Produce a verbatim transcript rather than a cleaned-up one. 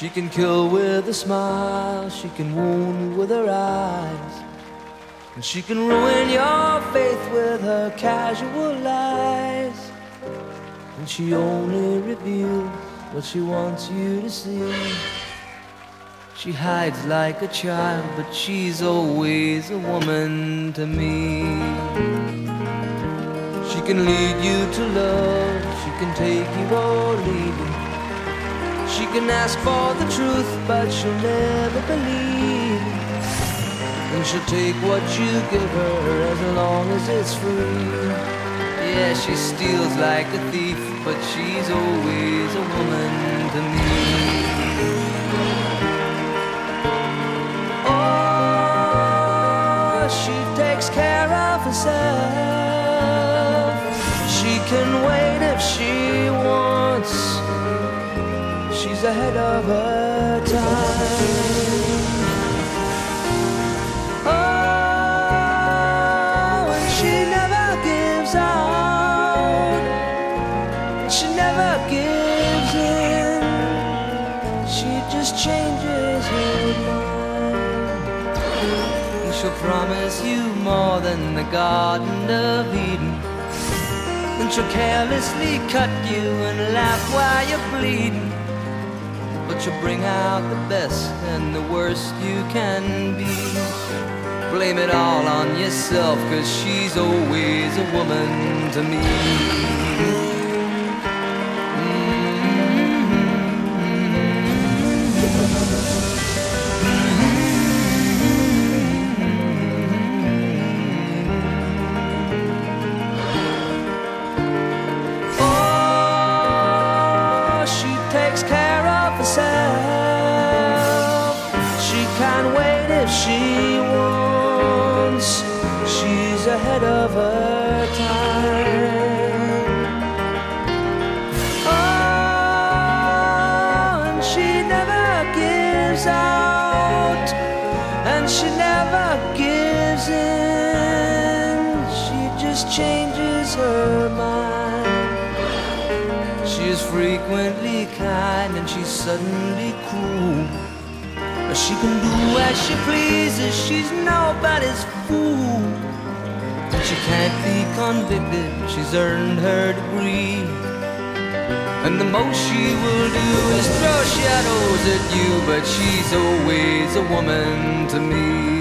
She can kill with a smile, she can wound with her eyes, and she can ruin your faith with her casual lies. And she only reveals what she wants you to see. She hides like a child, but she's always a woman to me. She can lead you to love, she can take you or leave you. She can ask for the truth, but she'll never believe. And she'll take what you give her as long as it's free. Yeah, she steals like a thief, but she's always a woman to me. Oh, she takes care of herself. She can wait if she wants. She's ahead of her time. Oh, and she never gives out. She never gives in. She just changes her mind. And she'll promise you more than the Garden of Eden. And she'll carelessly cut you and laugh while you're bleeding. But you'll bring out the best and the worst you can be. Blame it all on yourself, 'cause she's always a woman to me. Oh, she takes care of herself. She can't wait if she wants. She's ahead of her time. Oh, and she never gives out, and she never gives in. She just changes her mind. She is frequently kind and she's suddenly cruel. She can do as she pleases, she's nobody's fool. And she can't be convicted, she's earned her degree. And the most she will do is throw shadows at you, but she's always a woman to me.